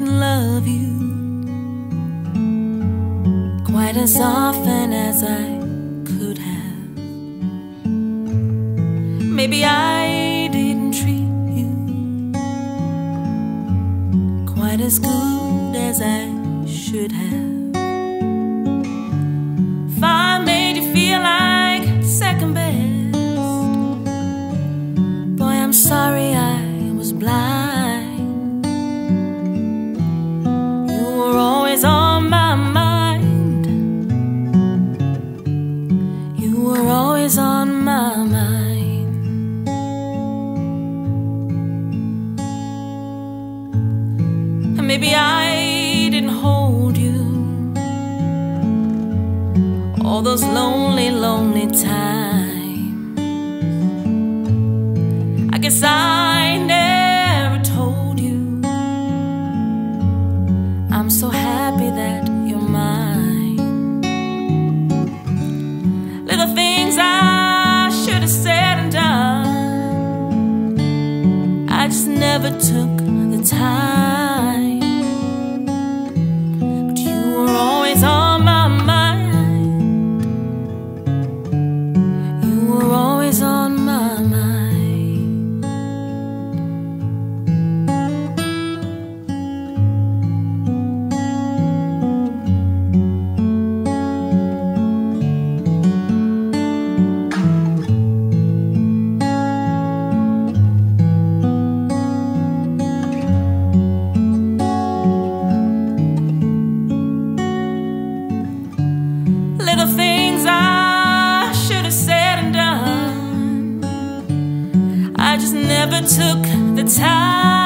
didn't love you quite as often as I could have. Maybe I didn't treat you quite as good as I should have. If I made you feel like second best, boy, I'm sorry I was blind. You were always on my mind. You were always on my mind. And maybe I didn't hold you all those lonely, lonely times. I guess I never told you I'm so happy that you're mine. Little things I should have said and done, I just never took the time. But you were always on my mind. You were always on my mind. Little things I should have said and done, I just never took the time.